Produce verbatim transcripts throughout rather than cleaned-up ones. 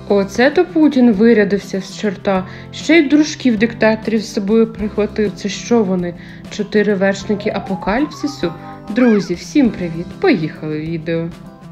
Оце то Путін вирядився з чорта. Ще й дружків диктаторів з собою прихватив. Це що вони? Чотири вершники апокаліпсису? Друзі, всім привіт! Поїхали відео.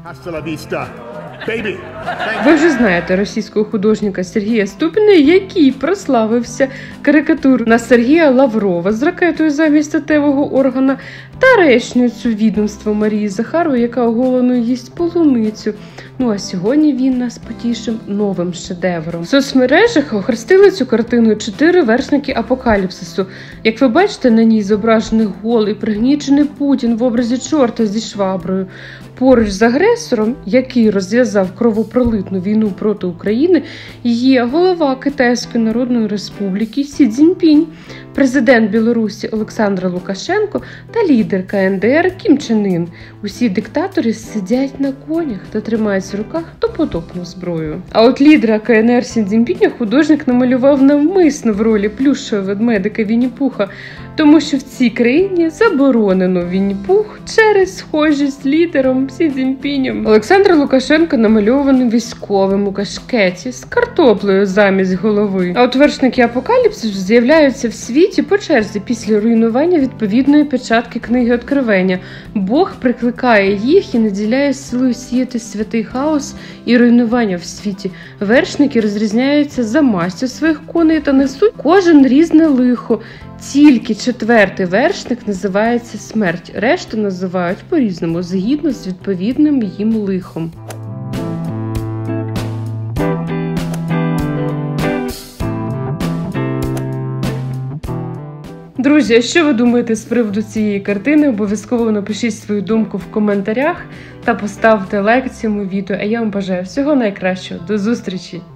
Ви вже знаєте російського художника Сергія Ступіна, який прославився карикатур на Сергія Лаврова з ракетою замість статевого органа та речницю відомства Марії Захарової, яка оголеною їсть полуницю. Ну а сьогодні він нас потішив новим шедевром. В соцмережах охрестили цю картину чотири вершники апокаліпсису. Як ви бачите, на ній зображений голий, пригнічений Путін в образі чорта зі шваброю. Поруч з агресором, який розв'язав кровопролитну війну проти України, є голова Китайської Народної Республіки Сі Цзіньпінь, президент Білорусі Олександр Лукашенко та лідер Ка Ен Де Ер Кім Чен Ін. Усі диктатори сидять на конях та тримають в руках допотопну зброю. А от лідера Ка Ен Ер Сі Цзіньпіня художник намалював навмисно в ролі плюшевого ведмедика Вінні-Пуха, тому що в цій країні заборонено Вінні-Пух через схожість з лідером Сі Цзіньпінем. Олександр Лукашенко намальований військовим у кашкеті з картоплею замість голови. А от вершники апокаліпсису з'являються в світі по черзі після руйнування відповідної печатки книги Откровення. Бог прикликає їх і наділяє силою сіяти святий хаос і руйнування в світі. Вершники розрізняються за мастю своїх коней та несуть кожен різне лихо. Тільки четвертий вершник називається смерть, решту називають по-різному, згідно з відповідним їм лихом. Друзі, а що ви думаєте з приводу цієї картини? Обов'язково напишіть свою думку в коментарях та поставте лайк цьому відео. А я вам бажаю всього найкращого. До зустрічі!